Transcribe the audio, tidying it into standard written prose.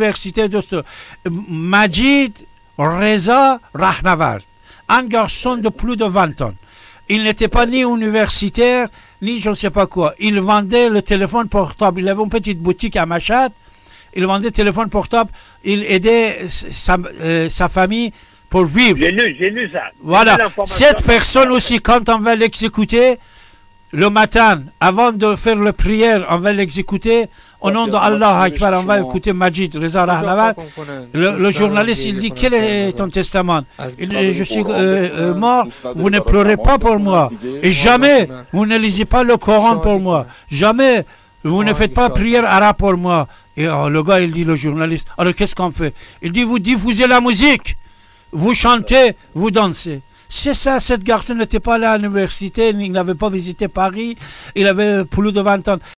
l'université de Majid Reza Rahnavard, un garçon de plus de 20 ans. Il n'était pas ni universitaire, ni je ne sais pas quoi. Il vendait le téléphone portable. Il avait une petite boutique à Machat. Il vendait le téléphone portable. Il aidait sa famille pour vivre. J'ai lu ça. Voilà. Cette personne aussi, quand on va l'exécuter, le matin, avant de faire la prière, on va l'exécuter. Au nom d'Allah Akbar, on va écouter Majid Reza Rahnavard. Le journaliste, il dit, quel est ton testament? Il dit, je suis mort, vous ne pleurez pas pour moi. Et jamais, vous ne lisez pas le Coran pour moi. Jamais, vous ne faites pas prière arabe pour moi. Et le gars, il dit, le journaliste, alors qu'est-ce qu'on fait? Il dit, vous diffusez la musique, vous chantez, vous dansez. C'est ça, cette garçon n'était pas allé à l'université, il n'avait pas visité Paris, il avait plus de 20 ans.